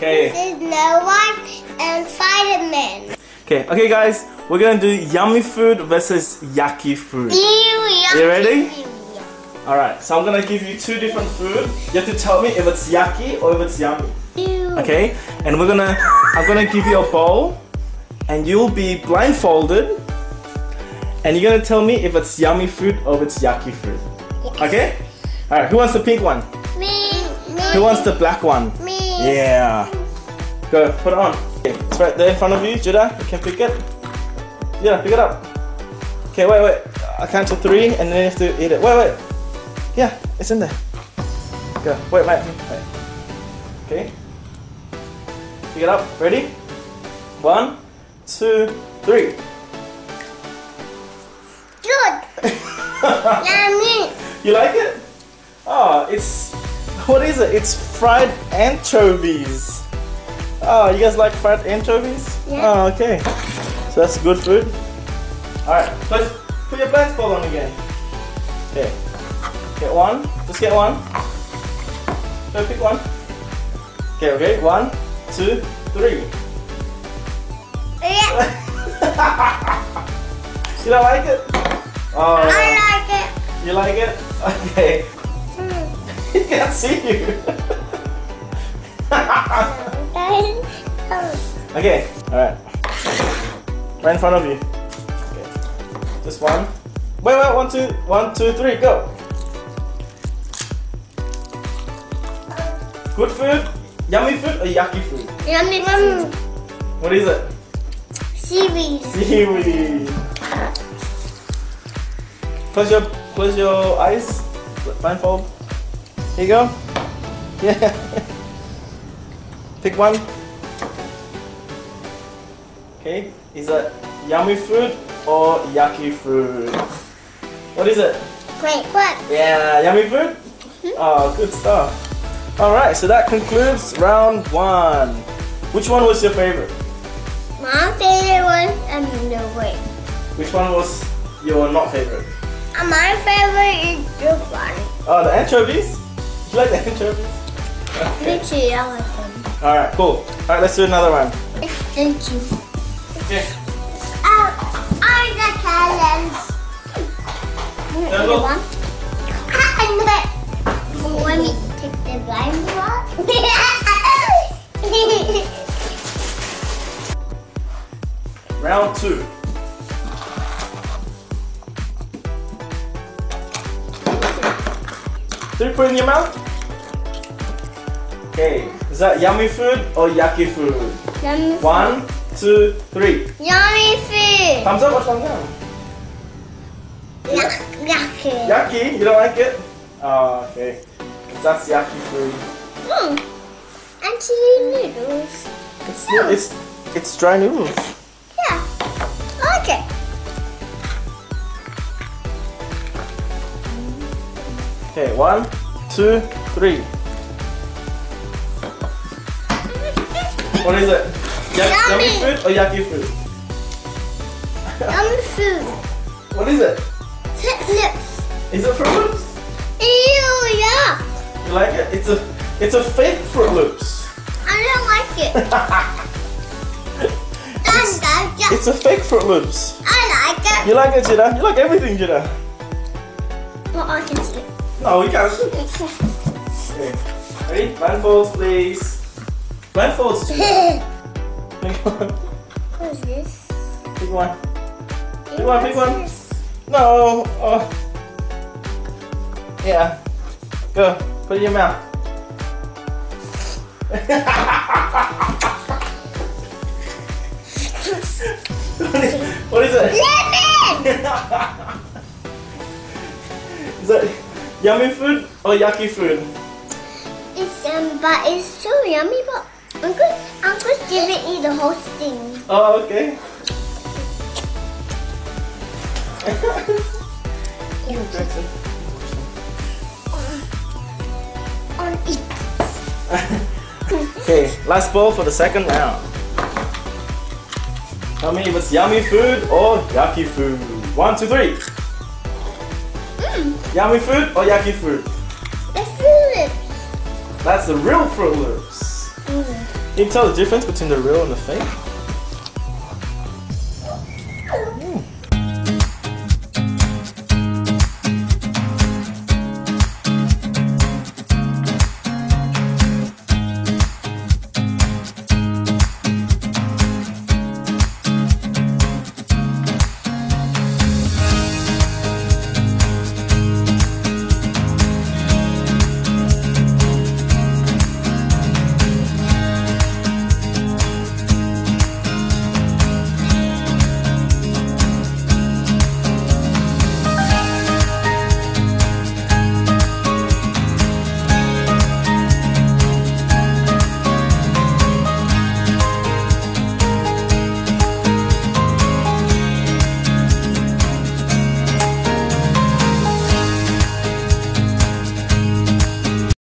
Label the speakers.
Speaker 1: Okay.
Speaker 2: This is no one and vitamin.
Speaker 1: Okay guys, we're gonna do yummy food versus yucky food.
Speaker 2: Are
Speaker 1: you ready? Alright, so I'm gonna give you two different food. You have to tell me if it's yucky or if it's yummy. Okay? And I'm gonna give you a bowl and you'll be blindfolded and you're gonna tell me if it's yummy food or if it's yucky food.
Speaker 2: Yes.
Speaker 1: Okay? Alright, who wants the pink one?
Speaker 2: Me.
Speaker 1: Who wants the black one?
Speaker 2: Me.
Speaker 1: Yeah. Go, put it on. Okay, it's right there in front of you, Judah. You can pick it. Yeah, pick it up. Okay, wait. I count to 3 and then you have to eat it. Wait. Yeah, it's in there. Go. Wait. Okay. Pick it up. Ready? 1, 2, 3.
Speaker 2: Good. Yummy.
Speaker 1: You like it? Oh, what is it? It's fried anchovies. Oh, you guys like fried anchovies?
Speaker 2: Yeah.
Speaker 1: Oh, okay. So that's good food. Alright, put your blindfold on again. Okay. Get one. Just get one. Go pick one. Okay. 1, 2, 3.
Speaker 2: Yeah.
Speaker 1: You don't like it? Oh.
Speaker 2: I like it.
Speaker 1: You like it? Okay. He can't see you. Okay, alright. Right in front of you. Okay. Just one. Wait, 1, 2, 3, go. Good food, yummy food, or yucky food?
Speaker 2: Yummy food.
Speaker 1: What is it?
Speaker 2: Seaweed.
Speaker 1: Seaweed. Close your eyes. Blindfold. Here you go. Yeah. Pick one. Okay. Is that yummy food or yucky food? What is it?
Speaker 2: Wait, what?
Speaker 1: Yeah, yummy food? Oh, good stuff. Alright, so that concludes round 1. Which one was your favorite?
Speaker 2: My favorite was no wait.
Speaker 1: Which one was your not favorite?
Speaker 2: My favorite is this one.
Speaker 1: Oh, the anchovies? You like the anchovies?
Speaker 2: Me too, I like them.
Speaker 1: Alright, cool. Alright, let's do another one.
Speaker 2: Thank you.
Speaker 1: Okay.
Speaker 2: I got talents.
Speaker 1: There we go.
Speaker 2: Let me take the blindfold.
Speaker 1: Round 2. Did you put it in your mouth? Okay, is that yummy food or yucky food?
Speaker 2: Yummy
Speaker 1: 1, 2, 3.
Speaker 2: Yummy food.
Speaker 1: Thumbs up or thumbs down?
Speaker 2: Yucky.
Speaker 1: Yucky? You don't like it? Oh, okay. That's yucky food.
Speaker 2: And chili noodles.
Speaker 1: It's dry noodles.
Speaker 2: Yeah. I like it.
Speaker 1: Okay, 1, 2, 3. What is it? Yummy food or yucky food?
Speaker 2: Yummy food.
Speaker 1: What is it?
Speaker 2: Lips.
Speaker 1: Is it Fruit Loops?
Speaker 2: Ew, yeah.
Speaker 1: You like it? It's a fake Fruit Loops.
Speaker 2: I don't like it.
Speaker 1: It's a fake Fruit Loops.
Speaker 2: I like it.
Speaker 1: You like it, Judah? You like everything, Judah?
Speaker 2: Well, I can see it.
Speaker 1: No, we can't. Okay. Ready? Blindfolds, please. Blindfolds, Judah. Pick one.
Speaker 2: What is this?
Speaker 1: Pick one. Pick one. No. Oh. Yeah. Go. Put it in your mouth. What is it?
Speaker 2: Lemon!
Speaker 1: Is that yummy food or yucky food?
Speaker 2: But it's so yummy, but I'm going to give it eat the whole thing.
Speaker 1: Oh, okay.
Speaker 2: On it.
Speaker 1: Okay, last bowl for the second round. Tell me if it's yummy food or yucky food. 1, 2, 3. Yummy food or yucky food?
Speaker 2: The Fruit Loops.
Speaker 1: That's the real Fruit Loops. You can tell the difference between the real and the fake.